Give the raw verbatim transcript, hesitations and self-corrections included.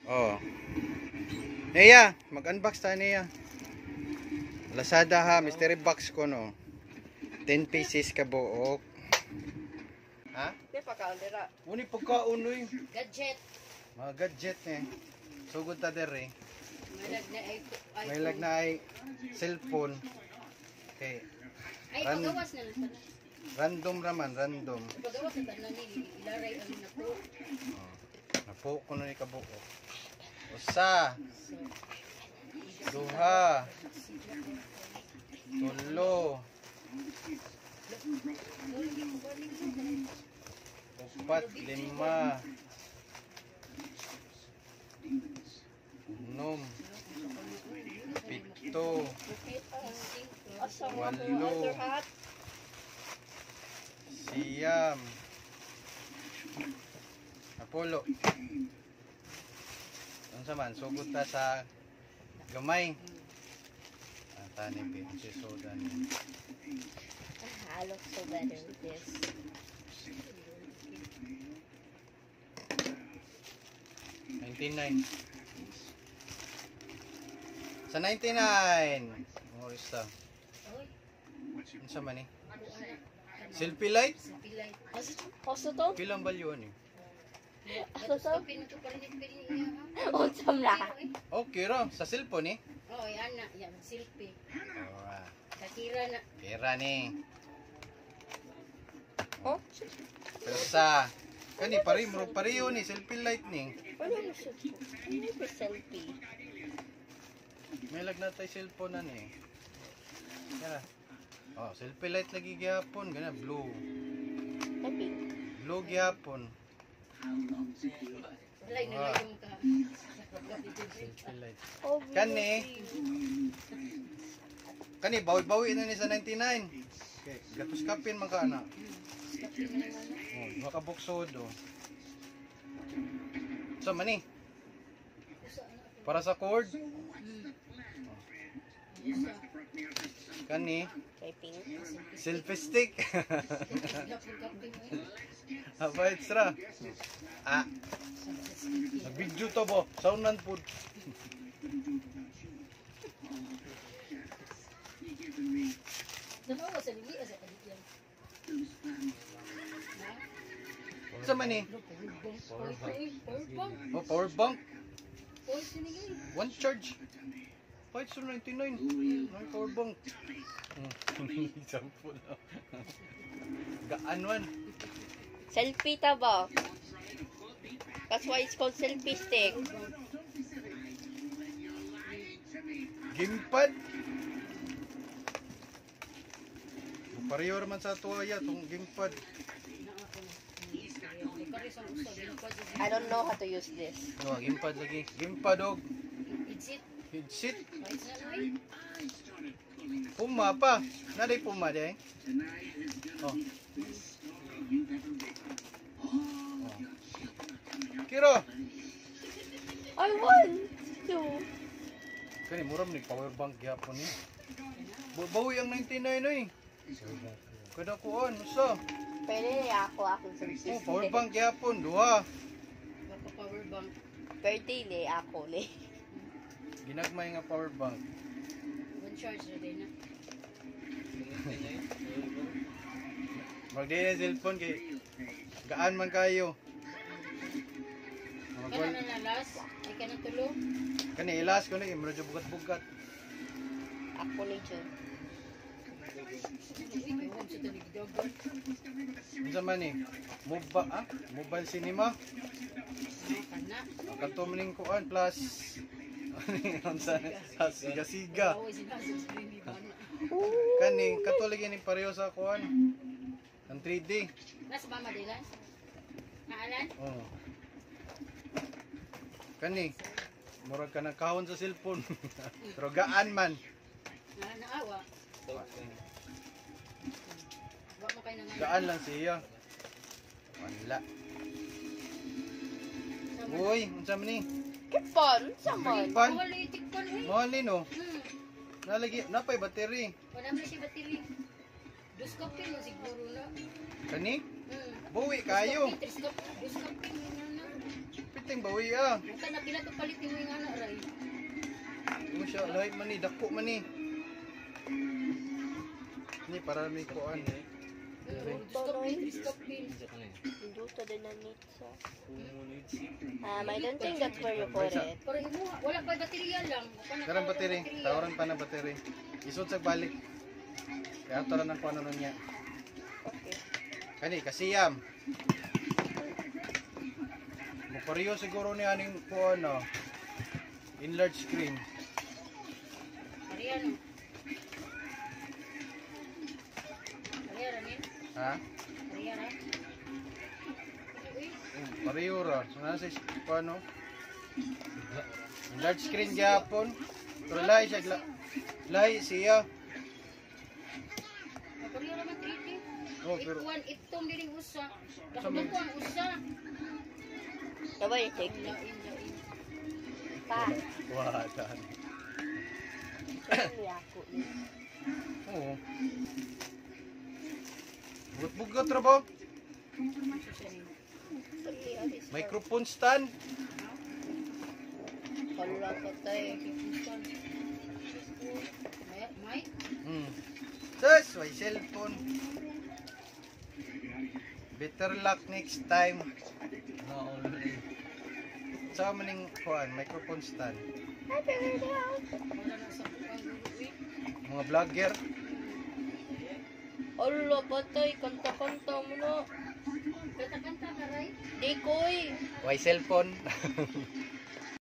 Oh. Neya, mag-unbox tayo Neya. Lazada ha, mystery box ko no. ten pieces ka buok. Ha? Di pa kaundira. Uni pagkaon uy. Gadget. Mga gadget eh. Sugod ta dere. May lag na ay May lag na ay cellphone. Okay. Ay, Ran pagawas na lang pala. random raman, random. Pagawas na tanan ni ilaray ang napo. Oh. Napo ko na ni kabuok. Usa. Duha. Tulo. Upat, lima. Unom. Pito. Walo. Siyam. Apolo. Ano saman, sugod ta sa gamay. Ang tani pinsi soda ni. I look so better with this. ninety-nine. Sa ninety-nine. Oh, isa. Ano sa man eh? Selfie light? Oso to? Pilang balyo ni? Oso to? Oso na. Okay ra, sa cellphone eh. Oh, yan na. Yan, selfie. Alright. Katira na. Kira ni. Oh? Pero sa kani pare mo pareho ni selfie light ni. Ano mo siya? Hindi ba selfie? May lag na tay cellphone na ni. Kira. Oh, selfie light lagi gyapon, gana blue. Happy. Blue gyapon. Wala na lang ka. Selfie light. Oh, Kani. Kani bawi-bawi na ni sa ninety-nine. Okay, gatos kapin man ka ana. Oh, makabuksod oh. Sa mani. Para sa cord. Kani Typing. selfie stick. Apa extra? Ah. Nag-video to bo. Saunan po. Dalawa sa lili sa kaliyan. Sa mani. Power bank. Oh, power bank. Power sinigay. One charge. five ninety-nine. May power bank. Hmm. Sampo na. Gaan man. Selfie ta ba? That's why it's called selfie stick. Gamepad. Pareho naman sa tuwaya itong gamepad. I don't know how to use this. No, gamepad lagi. Gamepad og It's it. headset. It's not right. Puma pa. Naday puma day. Oh. Oh. Kiro. I want to. Kani muram ni power bank gyapon ni. Bawi ang ninety-nine oy. Kada kuan usa. Pwede ako akong selfie Oh, stick. power bank gyapon duha. Baka power bank. Pwede ni ako ni. Ginagmay nga power bank. One charge na din na. Magdi na cellphone kay gaan man kayo. Kaya na nalas. Ay ka na tulo. Kani ilas ko na imro bugat-bugat. Ako ni Jun. Unsa man ni? Mobile ah? Mobile cinema. Kana. Ang kanto maning kuan plus unsa sa siga-siga. Kani kato lagi ni pareho sa kuan. Ang three D. Nas ba madilan? Naalan? Oh. Kani murag ka nang kahon sa cellphone. Pero gaan man. Na naawa. Wa mo kay nang. Gaan lang siya. Wala. Uy, unsa man ni? Kipon, saman. Pan. Wala itikpan eh. Mahali no. Hmm. Nalagi napay battery. Wala man si battery. Dos kapin mo siguro na. Kani? Hmm. Buwi kayo. Dos kapin, dos kapin mo na. Piting bawi ah. Maka na pila to palit mo yung anak ray. Ano siya, lahi man ni, dako man ni. Ni para may kuan. Induto din na nitsa. Um, I don't think that's where you put it. Pero imo wala pa baterya lang. Karang battery, tawaran pa na battery. Isod sa balik. Kaya ito lang ang kuan ano niya. Okay. Kani, kasiyam. Mapareho siguro ni aning kuan no. In large screen. Ariyan. Ariyan ni. Ha? Ariyan ra. Um, pareho ra. So nasa kuan no. In large screen gyapon. Pero lahi siya gla- lahi siya. Ariyan ra man three D. Oh, pero Ituan itong diri usa. Sa may- Dakuan usa. Diba you take Lain lain. pa? wala tan. Sorry ako. Oo. Bugat-bugat ra ba? Sorry, alis. Microphone stand. Wala ko tayo. May may Hmm. Sus, may cellphone. Better luck next time. No, sa maning kuan, microphone stand. I figured it out. wala na sa pang guru. Mga vlogger. Ala, patay. Kanta-kanta mo na. Kanta-kanta ka ray. Di koy. Why cellphone?